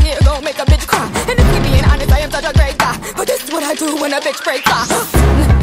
here gon' make a bitch cry. And if we being honest, I am such a great guy, but this is what I do when a bitch breaks off.